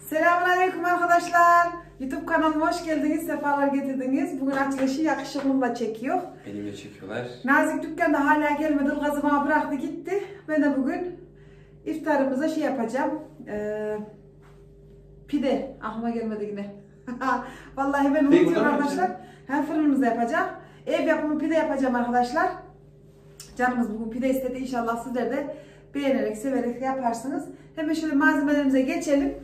Selamünaleyküm arkadaşlar. YouTube kanalıma hoş geldiniz, sefalar getirdiniz. Bugün açılışı yakışıklımla çekiyor. Benimle çekiyorlar. Nazik dükkanda hala gelmedi, Ilgaz'ı bana bıraktı gitti. Ben de bugün iftarımıza şey yapacağım. Pide, aklıma gelmedi yine. Vallahi ben unutuyorum arkadaşlar. Hem fırınımızda yapacağım. Ev yapımı pide yapacağım arkadaşlar. Canımız bugün pide istedi. İnşallah sizler de beğenerek, severek yaparsınız. Hemen şöyle malzemelerimize geçelim.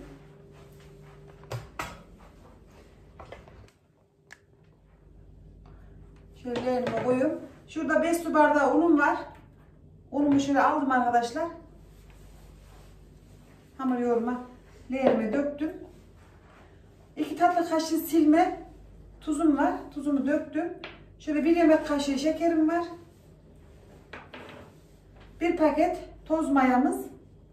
Şöyle elime koyuyorum. Şurada 5 su bardağı unum var. Unumu şöyle aldım arkadaşlar. Hamur yoğurma leğenime döktüm. 2 tatlı kaşığı silme tuzum var. Tuzumu döktüm. Şöyle 1 yemek kaşığı şekerim var. 1 paket toz mayamız.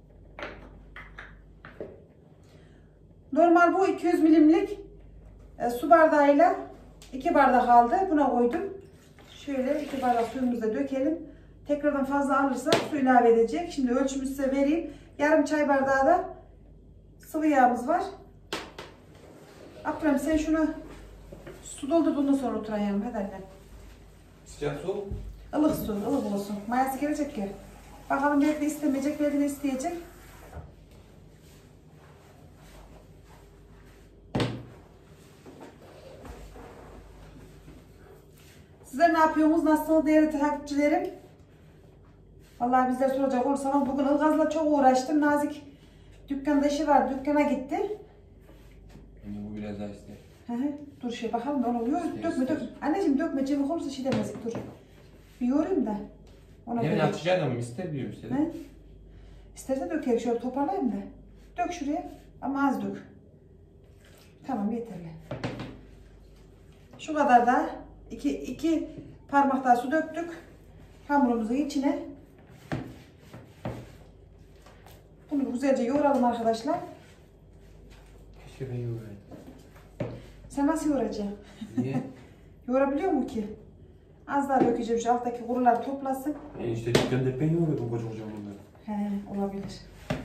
Normal bu 200 milimlik su bardağıyla 2 bardak aldı. Buna koydum. Şöyle 2 bardak suyumuzu da dökelim. Tekrardan fazla alırsa su ilave edecek. Şimdi ölçümü size vereyim. Yarım çay bardağı da sıvı yağımız var. Abdurrahim sen şunu su doldurduğundan sonra oturayım. Hadi anne. Sıcak su. Ilık su, ılık olsun. Mayası gelecek ki. Bakalım belki de istemeyecek, belki de isteyecek. Sizler ne yapıyorsunuz? Nasıl değerli takipçilerim? Vallahi bizler soracak olursanız bugün Ilgaz'la çok uğraştım. Nazik dükkanda işi var. Dükkana gitti. Bu biraz daha ister. Dur şey bakalım ne oluyor. Dökme dökme. Anneciğim dökme. Cıvık olursa şey demezdik. Dur. Bir yoğurayım da. Yani atacağız ama ister diyorum size. İsterse dökelim. Şöyle toparlayayım da. Dök şuraya. Ama az dök. Tamam yeterli. Şu kadar da iki parmak daha su döktük. Hamurumuzun içine. Bunu güzelce yoğuralım arkadaşlar. Keşke ben yoğurayım. Sen nasıl yoğuracaksın? Niye? Yoğurabiliyor mu ki? Az daha dökeceğim şu alttaki kurular toplasın. İşte dükkanda hep ben yoğuruyorum koca koca onları. He, olabilir.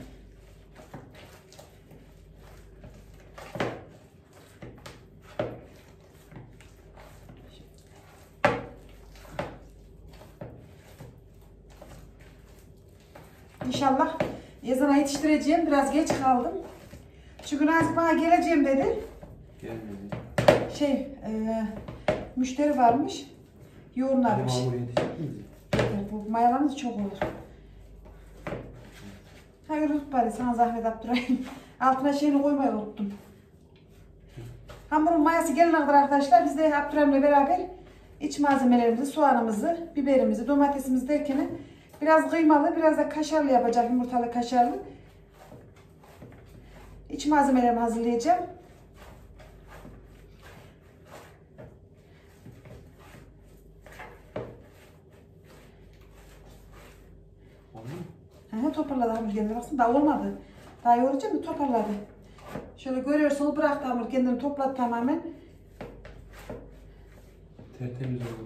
İnşallah ezana yetiştireceğim. Biraz geç kaldım. Çünkü Nazik bana geleceğim dedi. Gelmedi. Müşteri varmış. Yoğunlarmış. Hamur yetişecek miyiz? Bu mayalarımız çok olur. Hayır unut bari sana zahmet Abdurrahim. Altına şeyini koymayı unuttum. Hamurun mayası gelene kadar arkadaşlar biz de Abdurrahim'le beraber iç malzemelerimizi, soğanımızı, biberimizi, domatesimizi derken biraz kıymalı, biraz da kaşarlı yapacağım. Yumurtalı kaşarlı. İç malzemelerimi hazırlayacağım. Toparladı hamur kendini. Baksana daha olmadı. Daha yoğuracağım mı? Toparladı. Şöyle görüyorsunuz bıraktı hamur kendini topladı tamamen. Tertemiz oldu.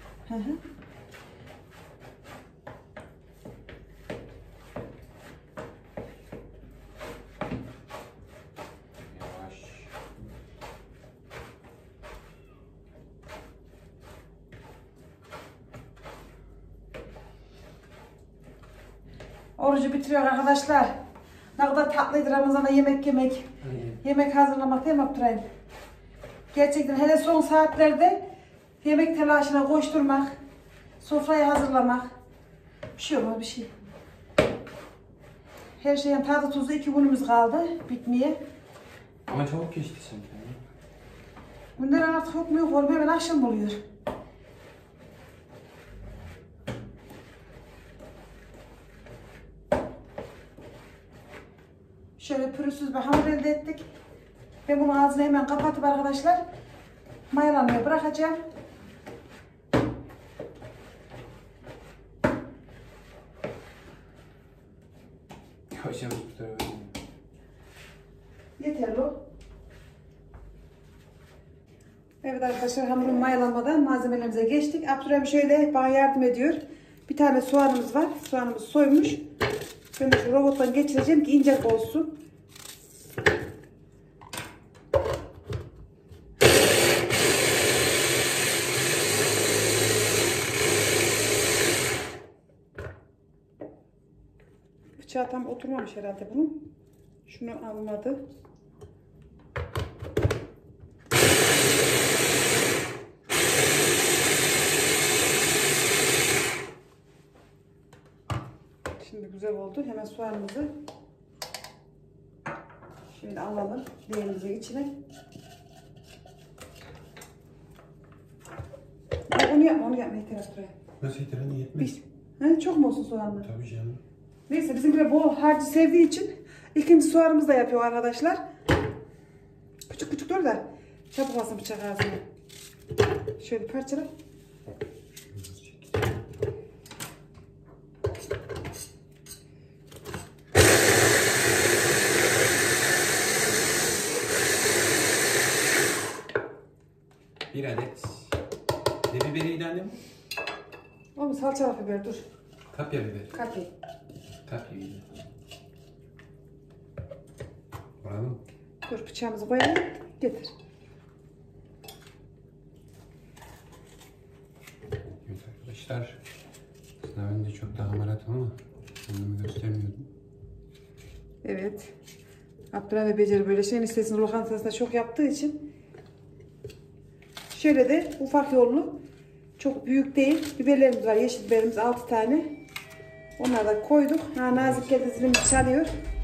Yavaş. Orucu bitiriyor arkadaşlar. Ne kadar tatlıydı Ramazan'da yemek yemek. Yemek hazırlamak değil mi Abdurrahim? Gerçekten hele son saatlerde yemek telaşına koşturmak, sofrayı hazırlamak. Bir şey olmaz bir şey. Her şeyin tadı tuzu 2 günümüz kaldı bitmeye. Ama çabuk geçti sanki. Günler artık yok mu yok oğlum hemen akşam oluyor. Şöyle pürüzsüz bir hamur elde ettik. Ben bunun ağzını hemen kapatıp arkadaşlar mayalanmaya bırakacağım. Yavaş yavaş bu tarafa. Yeterli o. Evet arkadaşlar hamurun mayalanmadan malzemelerimize geçtik. Abdurrahim şöyle bana yardım ediyor. Bir tane soğanımız var. Soğanımız soymuş. Ben de şu robottan geçireceğim ki ince olsun. bıçağı tam oturmamış herhalde bunun. Şunu almadı. Şimdi güzel oldu. Hemen soğanımızı şimdi alalım leğenimizin içine. Onu yapma yeter buraya. Nasıl yeter hani yetmez? Çok mu olsun soğanlı? Tabii canım. Neyse bizimkiler bol harcı sevdiği için ikinci soğanımızı da yapıyor arkadaşlar. Küçük küçük dur da çabuk alsın bıçak ağzına. Şöyle parçala. Bir adet. Ne biberiydi annem? Oğlum salçalı biber dur. Kapya biber. Kapya. Kapya biber. Bravo. Dur bıçağımızı koyalım. Getir. Evet arkadaşlar. Aslında ben de çok daha hamaratım ama kendimi göstermiyordum. Evet. Abdurrahman beceri böyle şeyin listesini lokantasında çok yaptığı için şöyle de ufak yollu, çok büyük değil, biberlerimiz var, yeşil biberimiz 6 tane. Onları da koyduk. Nazik geldi, zilimiz çalıyor.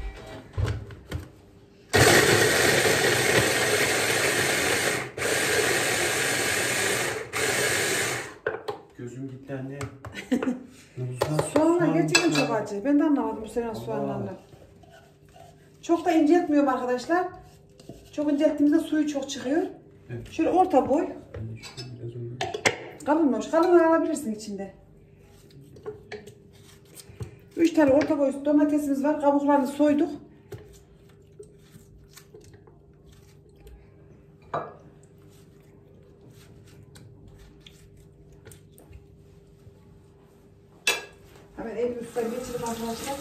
Gözüm gitti anne. Soğanlar gerçekten çok acı. Ben de anlamadım bu sene soğanlarla. Çok da inceltmiyorum arkadaşlar. Çok incelttiğimizde suyu çok çıkıyor. Evet. Şöyle orta boy. Biraz oldu. Kalınmış. Kalınları alabilirsin içinde. 3 tane orta boy domatesimiz var. Kabuklarını soyduk. Hemen elimi üstten geçirip arkadaşlar.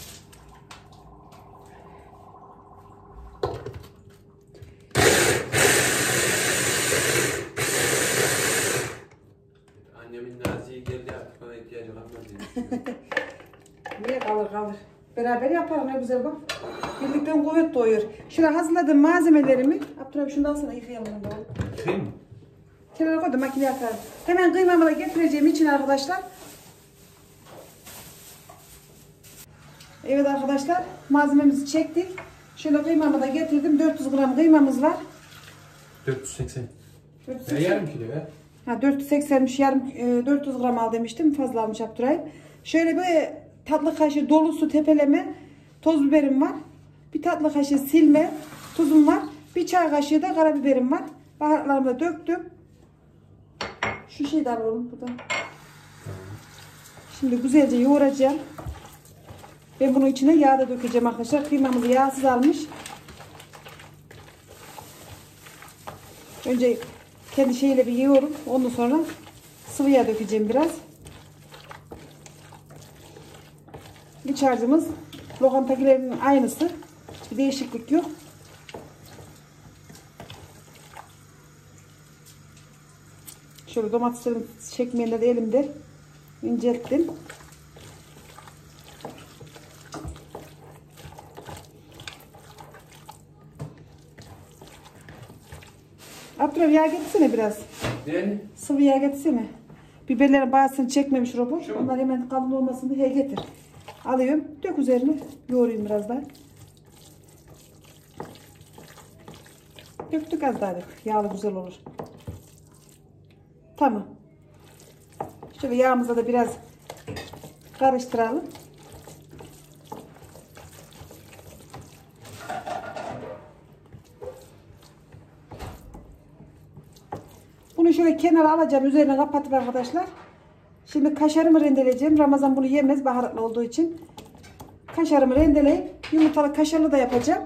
Annemin naziği geldi artık bana ihtiyacı kalmadı. Niye kalır? Beraber yapalım ne güzel bak. Birlikten kuvvet doğuyor. Şöyle hazırladığım malzemelerimi Abdurrahman şunu da alsana yıkayalım da. Yıkayım mı? Kenara koydum makineye atarım. Hemen kıymamı da getireceğim için arkadaşlar. Evet arkadaşlar malzememizi çektik. Şöyle kıymamı da getirdim. 400 gram kıymamız var. 480. 480. Yarım kilo ver. Ha 480'miş yarım 400 gram al demiştim. Fazla almış Abdurrahman. Şöyle böyle tatlı kaşığı dolusu tepeleme toz biberim var. Bir tatlı kaşığı silme tuzum var. Bir çay kaşığı da karabiberim var. Baharatlarımı da döktüm. Şu şeyi de alalım buradan. Şimdi güzelce yoğuracağım. Ben bunun içine yağ da dökeceğim arkadaşlar. Kıymamızı yağsız almış. Önce kendi şeyle bir yoğurup ondan sonra sıvı yağ dökeceğim biraz. İç harcımız lokantakilerin aynısı. Hiçbir değişiklik yok. Şöyle domateslerin çekmeyenleri elimde incelttim. Abdurrahman yağ getirsene biraz. Yani Sıvı yağ getirsene. Biberlerin bazısını çekmemiş robot. Onlar hemen kalın olmasın diye getir. Alıyorum. Dök üzerine. Yoğurayım biraz daha. Döktük az daha dök. Yağlı güzel olur. Tamam. Şöyle yağımıza da biraz karıştıralım. Bunu şöyle kenara alacağım. Üzerine kapatıp arkadaşlar. Şimdi kaşarımı rendeleyeceğim. Ramazan bunu yemez baharatlı olduğu için. Kaşarımı rendeleyip yumurtalı kaşarlı da yapacağım.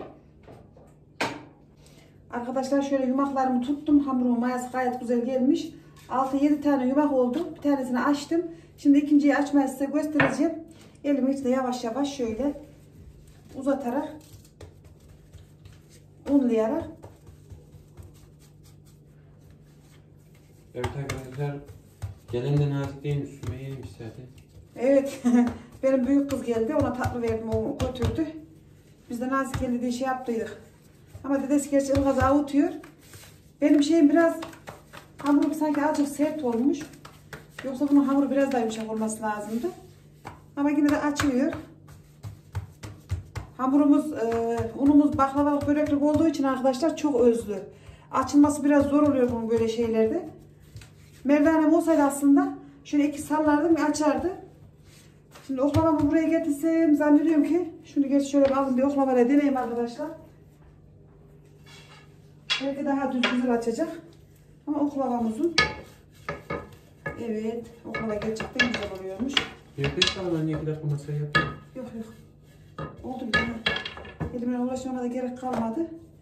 Arkadaşlar şöyle yumaklarımı tuttum. Hamurumun mayası gayet güzel gelmiş. 6-7 tane yumak oldu. Bir tanesini açtım. Şimdi ikinciyi açmayı size göstereceğim. Elimi içine yavaş yavaş şöyle uzatarak unlayarak. evet arkadaşlar. Gelen de nazik değilmiş. Sümeyye'ymiş zaten. Evet. Benim büyük kız geldi. Ona tatlı verdim. O götürdü. Biz de Nazik kendi diye şey yaptıydık. Ama dedesi gerçi ılgaz avutuyor. Benim şeyim biraz hamurum sanki azıcık sert olmuş. Yoksa bunun hamuru biraz daha yumuşak olması lazımdı. Ama yine de açıyor. Hamurumuz, unumuz baklavalık böreklik olduğu için arkadaşlar çok özlü. Açılması biraz zor oluyor bunun böyle şeylerde. Merdanem olsaydı aslında şöyle iki sallardım açardı. Şimdi oklavamı buraya getirsem zannediyorum ki şunu geç şöyle bir alın bir oklavayla deneyim arkadaşlar. Belki daha düz güzel açacak. Ama oklavamızın evet oklava gerçekten güzel oluyormuş. Yapayım sana anne 2 dakika masaya yapayım. Yok. Oldu bir tane. Elimle uğraşmama da gerek kalmadı.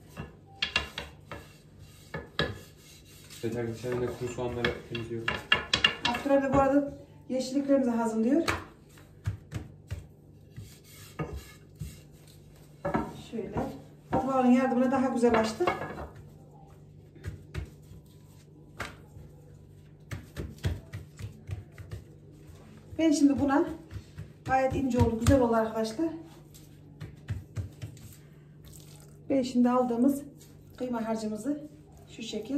Evet arkadaşlar yine kuru soğanları temizliyorum. Abdurrahim de bu arada yeşilliklerimizi hazırlıyor. Şöyle. Oklavanın yardımıyla daha güzel açtı. Ben şimdi buna gayet ince oldu, güzel oldu arkadaşlar. Ben şimdi aldığımız kıyma harcımızı şu şekil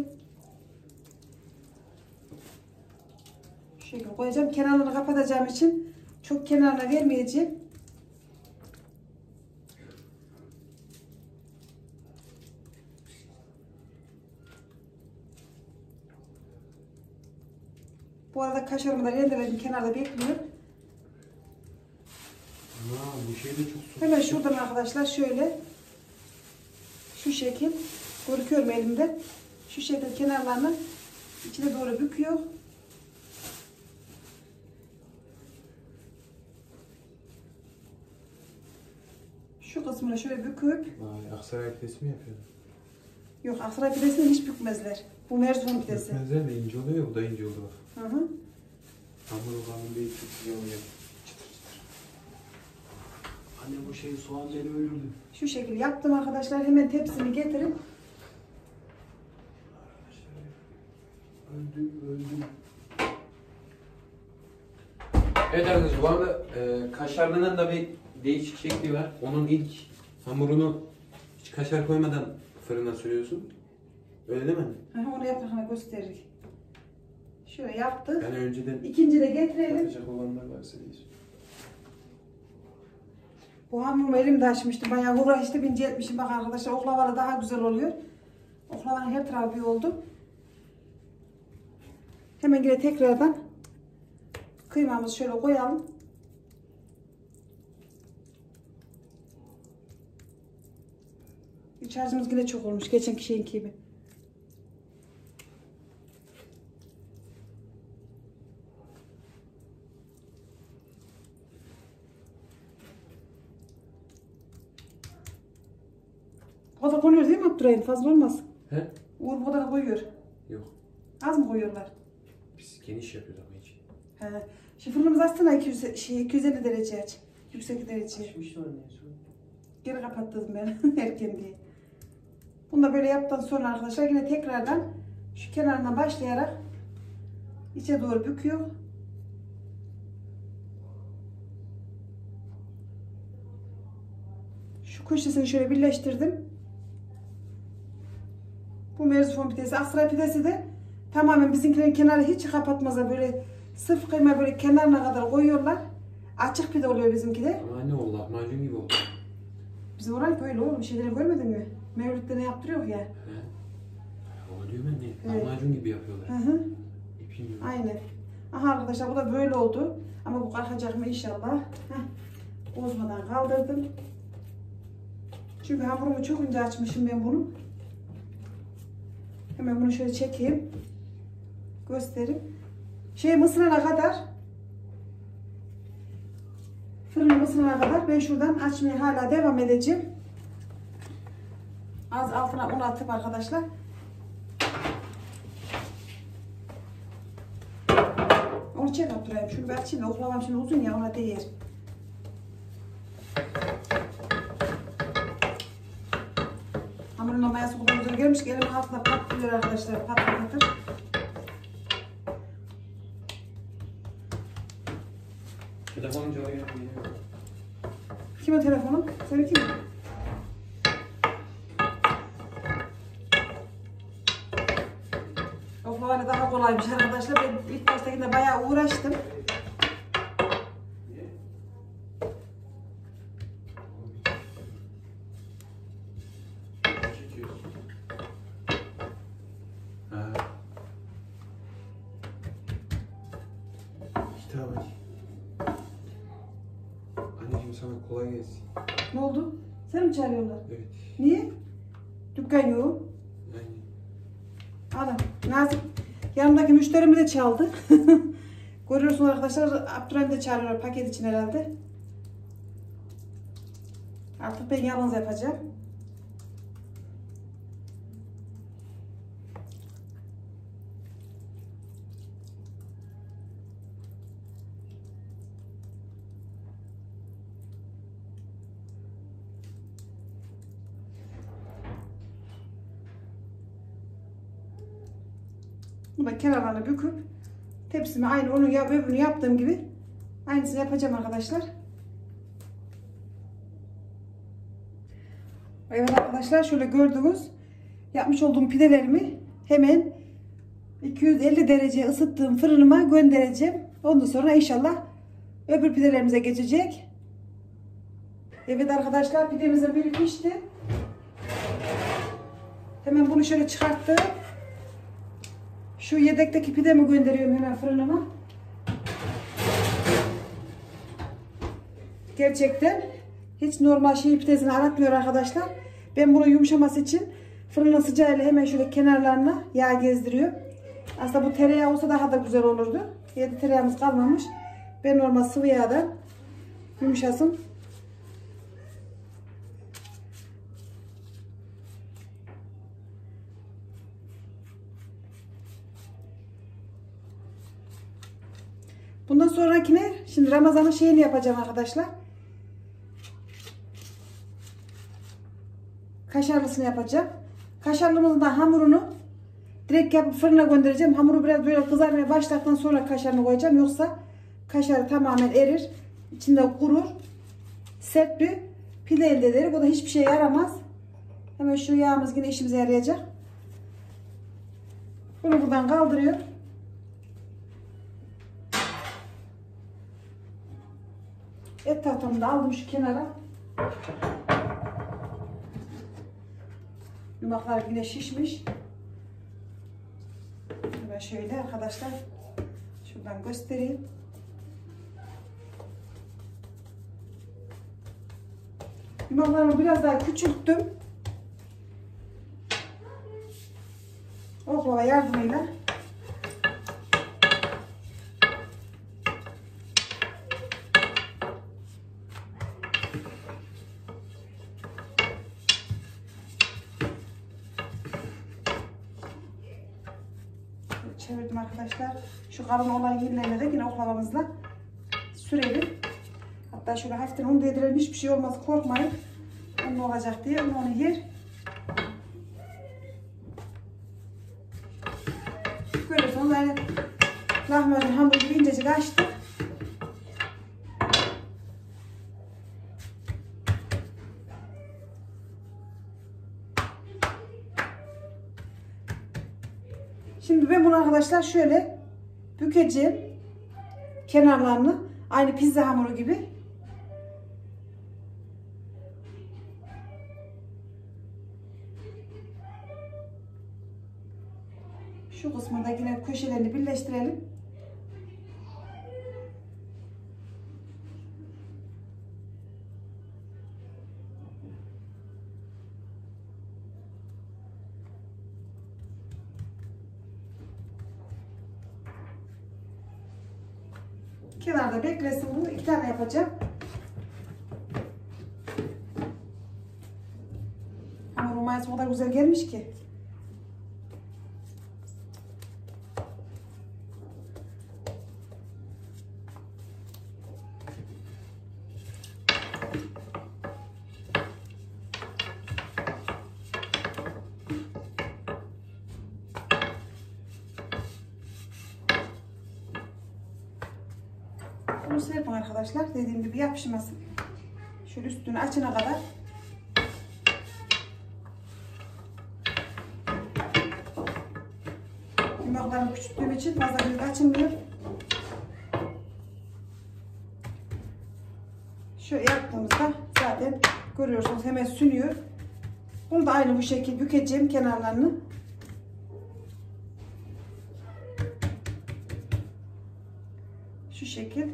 koyacağım. Kenarlarını kapatacağım için çok kenarına vermeyeceğim. Bu arada kaşarımı da rendeledim, kenarda bekliyor. Bu şey de çok soğuk. Hemen şuradan arkadaşlar şöyle şu şekil görüküyorum elimde. Şu şekil kenarlarını içine doğru büküyor. Şu kısmını şöyle büküp Vay, Aksaray pidesi mi yapıyorsun? yok Aksaray pidesini hiç bükmezler. Bu Mersin pidesi. Bükmezler de ince oluyor, bu da ince oldu bak. Hı. Hamur olanın değil, çok güzel oluyor. Çıtır çıtır. Anne bu şey soğan beni öldürdü. Şu şekil yaptım arkadaşlar. Hemen tepsimi getirip Öldüm. Evet arkadaşlar bu arada kaşarlının da bir değişik şekli var. Onun ilk hamurunu hiç kaşar koymadan fırına sürüyorsun. Öyle değil mi? onu yaparken gösteririk. Şöyle yaptık. Yani önceden İkinci de getirelim. yapacak olanlar varsa değil. Bu hamurumu elimde açmıştım. Bayağı uğraştım, ince etmişim. Bak arkadaşlar oklavalı daha güzel oluyor. Oklavanın her tarafı iyi oldu. Hemen yine tekrardan kıymamızı şöyle koyalım. İç harcımız yine çok olmuş. Geçenki şeyinki gibi. O da koyuyor değil mi Abdurrahim? Fazla olmaz. He? Uğur bu da koyuyor. Yok. Az mı koyuyorlar? Biz geniş yapıyoruz ama hiç. He. Şu fırınımız açsana 250 derece aç. Yüksek derece. Açmış mı anne? Geri kapattım ben erken diye. Bunu da böyle yaptıktan sonra arkadaşlar yine tekrardan şu kenarına başlayarak içe doğru büküyor. Şu köşesini şöyle birleştirdim. Bu Merzifon pidesi, Aksaray pidesi de tamamen bizimkilerin kenarı hiç kapatmazlar, böyle sırf kıyma böyle kenarına kadar koyuyorlar. Açık pide oluyor bizimki de. Ama anne o lahmacun gibi oldu. Bizim orayı böyle oğlum, bir şeyleri görmedin mi? Mevlüt'te ne yaptırıyor ya? He. O diyorum anne. Evet. Lahmacun gibi yapıyorlar. Hı. İpin gibi. Aynen. Aha arkadaşlar bu da böyle oldu. Ama bu kalkacak mı inşallah. Bozmadan kaldırdım. Çünkü hamurumu çok ince açmışım ben bunu. Hemen bunu şöyle çekeyim. Göstereyim. Mısırana kadar, fırını ısınana kadar ben şuradan açmaya hala devam edeceğim. Az altına un atıp arkadaşlar. Onu çek Abdurrahim. Şunu bir açayım da oklavam şimdi uzun ya, ona değer. Hamurun mayası kadar güzel gelmiş ki elimin altına patlıyor arkadaşlar. Patır. Telefonum çalıyor. Kime telefonum? Seninki mi? Oklava daha kolaymış arkadaşlar. Ben ilk baştakinde bayağı uğraştım. Kitap aç. Anneciğim sana kolay gelsin. Ne oldu? Sen mi çağırıyorlar? Evet. Niye? Dükkan yok. Yani. Adam, Nazik yanımdaki müşterimi de çaldı. Görüyorsunuz arkadaşlar, Abdurrahim de çağırıyor paket için herhalde. Artık ben yalnız yapacağım. Bunu kenarlarına büküp tepsime aynı onun öbürünü yaptığım gibi aynısını yapacağım arkadaşlar. Evet arkadaşlar, şöyle gördüğünüz yapmış olduğum pidelerimi hemen 250 derece ısıttığım fırınıma göndereceğim. Ondan sonra inşallah öbür pidelerimize geçecek. Evet arkadaşlar, pidemizin biri pişti. Hemen bunu şöyle çıkarttım. Şu yedekteki pidemi gönderiyorum hemen fırınıma. Gerçekten hiç normal pidesini aratmıyor arkadaşlar. Ben bunu yumuşaması için fırının sıcağıyla hemen şöyle kenarlarına yağ gezdiriyorum. Aslında bu tereyağı olsa daha da güzel olurdu. Evde tereyağımız kalmamış. Ben normal sıvı yağdan yumuşasın. Bundan sonrakine şimdi Ramazan'ın şeyini yapacağım arkadaşlar. Kaşarlısını yapacağım. Kaşarlımızın da hamurunu direkt yapıp fırına göndereceğim. Hamuru biraz böyle kızarmaya başladıktan sonra kaşarını koyacağım. Yoksa kaşarı tamamen erir. İçinde kurur. Sert bir pide elde ederiz. O da hiçbir şeye yaramaz. Hemen şu yağımız yine işimize yarayacak. Bunu buradan kaldırıyorum. Et tahtamı da aldım şu kenara. Yumaklar yine şişmiş. Hemen şöyle arkadaşlar şuradan göstereyim. Yumaklarımı biraz daha küçülttüm. Oklava yardımıyla. Çevirdim arkadaşlar. Şu kalın olan yerlerine de yine oklavamızla sürelim. Hatta şöyle hafiften un değdirelim. Hiçbir şey olmaz, korkmayın. Unlu olacak diye onu yer. Görüyorsunuz yani lahmacun hamuru gibi incecik açtık. Şimdi ben bunu arkadaşlar şöyle bükeceğim kenarlarını, aynı pizza hamuru gibi. Şu kısmında yine köşelerini birleştirelim. Kenarda beklesin, bunu 2 tane yapacağım. Hamurun mayası o kadar güzel gelmiş ki. Bunu serpin arkadaşlar. Dediğim gibi yapışmasın. Şöyle üstünü açana kadar. Yumaklarımı küçülttüğüm için fazla büyük açılmıyor. Şöyle yaptığımızda zaten görüyorsunuz hemen sünüyor. Bunu da aynı bu şekilde bükeceğim kenarlarını. Şu şekil.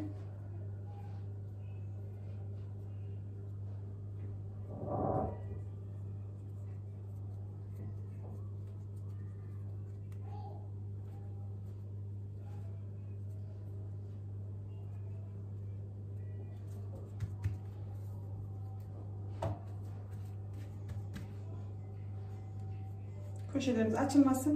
Köşelerimiz açılmasın.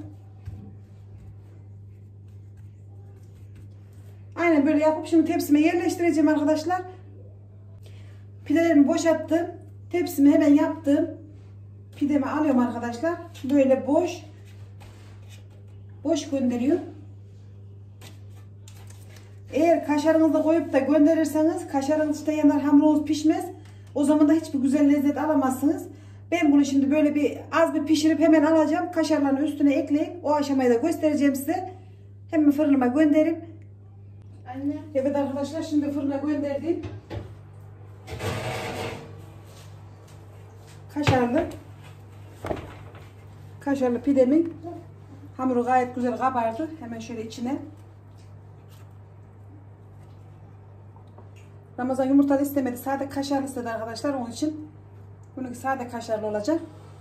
Aynen böyle yapıp şimdi tepsime yerleştireceğim arkadaşlar. Pidelerimi boşalttım. Tepsimi hemen yaptım. Pidemi alıyorum arkadaşlar. Böyle boş gönderiyorum. Eğer kaşarınızı koyup da gönderirseniz kaşarınız işte yanar, hamurunuz pişmez. O zaman da hiçbir güzel lezzet alamazsınız. Ben bunu şimdi böyle az bir pişirip hemen alacağım. Kaşarların üstüne ekleyip o aşamayı da göstereceğim size. Hemen fırınıma gönderip. Anne. Evet arkadaşlar, şimdi fırına gönderdim. Kaşarlı pidemin hamuru gayet güzel kabardı. Hemen şöyle içine. Ramazan yumurtalı istemedi. Sade kaşarlı istedi arkadaşlar. Onun için bununki sade kaşarlı olacak.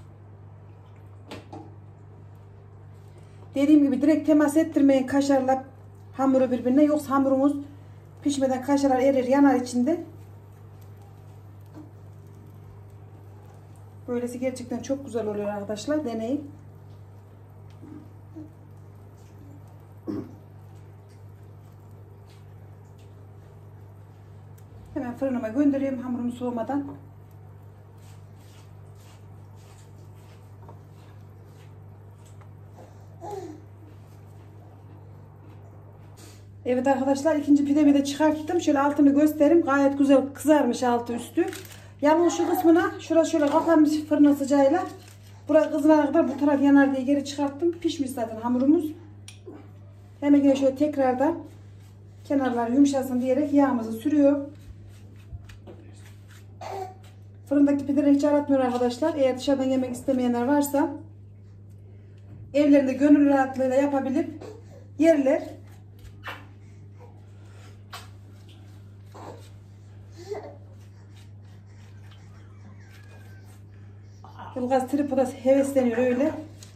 Dediğim gibi direkt temas ettirmeyin kaşarla hamuru birbirine. Yoksa hamurumuz pişmeden kaşarlar erir, yanar içinde. Böylesi gerçekten çok güzel oluyor arkadaşlar. Deneyin. Hemen fırınıma gönderiyorum hamurum soğumadan. Evet arkadaşlar, ikinci pidemi de çıkarttım. Şöyle altını göstereyim. Gayet güzel kızarmış altı üstü. Yalnız şu kısmına şurası şöyle kapanmış fırın sıcağıyla. Burası kızarana kadar bu taraf yanar diye geri çıkarttım. Pişmiş zaten hamurumuz. Hemen yine şöyle tekrardan kenarlar yumuşasın diyerek yağımızı sürüyor. Fırındaki pideleri hiç aratmıyor arkadaşlar. Eğer dışarıdan yemek istemeyenler varsa evlerinde gönül rahatlığıyla yapabilip yerler. Ilgaz tripoda hevesleniyor öyle.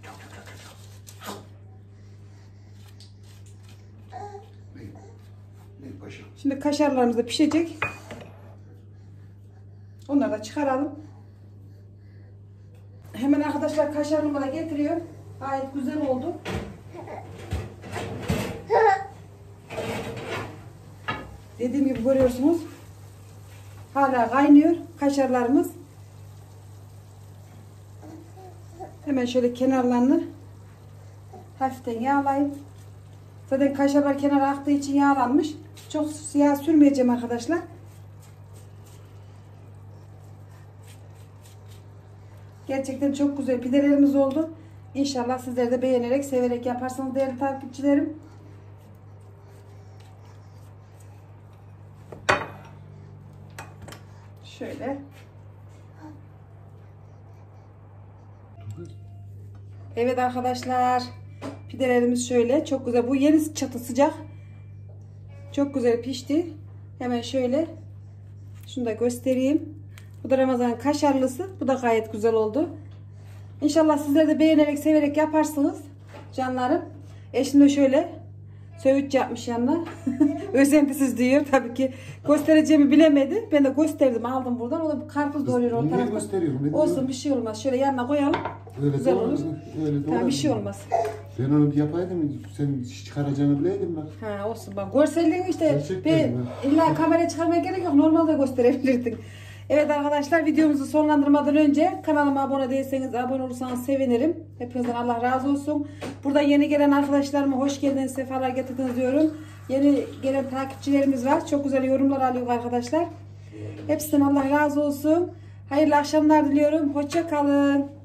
Şimdi kaşarlarımız da pişecek. Onları da çıkaralım. Hemen arkadaşlar kaşarımı da getiriyor. Gayet güzel oldu. Dediğim gibi görüyorsunuz. Hala kaynıyor kaşarlarımız. Hemen şöyle kenarlarını hafiften yağlayayım. Zaten kaşarlar kenara aktığı için yağlanmış. Çok yağ sürmeyeceğim arkadaşlar. Gerçekten çok güzel pidelerimiz oldu. İnşallah sizler de beğenerek, severek yaparsınız değerli takipçilerim. Şöyle. Evet arkadaşlar. Pidelerimiz şöyle. Çok güzel. Bu yeni çatı sıcak. Çok güzel pişti. Hemen şöyle. Şunu da göstereyim. Bu da Ramazan kaşarlısı. Bu da gayet güzel oldu. İnşallah sizler de beğenerek, severek yaparsınız. Canlarım. Eşim de şöyle söğüt yapmış yanına. Özentisiz diyor. Tabii ki göstereceğimi bilemedi. Ben de gösterdim. Aldım buradan. O da bir karpuz doğruyor o taraftan. Olsun, bir şey olmaz. Şöyle yanına koyalım. Öyle güzel olur. Öyle tamam, bir şey olmaz. Ben onu bir yapaydım. Sen çıkaracağını bileydim bak. Ha, olsun bak. Görselliğin işte. Gerçekten İlla kameraya çıkarmaya gerek yok. Normalde gösterebilirdin. Evet arkadaşlar, videomuzu sonlandırmadan önce kanalıma abone değilseniz abone olursanız sevinirim. Hepinizden Allah razı olsun. Burada yeni gelen arkadaşlarıma hoş geldiniz, sefalar getirdiniz diyorum. Yeni gelen takipçilerimiz var. Çok güzel yorumlar alıyor arkadaşlar. Hepsinden Allah razı olsun. Hayırlı akşamlar diliyorum. Hoşça kalın.